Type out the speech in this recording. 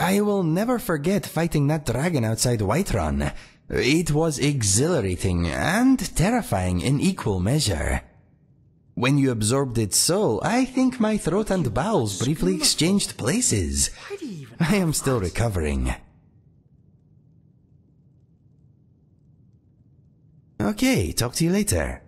I will never forget fighting that dragon outside Whiterun. It was exhilarating and terrifying in equal measure. When you absorbed its soul, I think my throat and bowels briefly exchanged places. I am still recovering. Okay, talk to you later.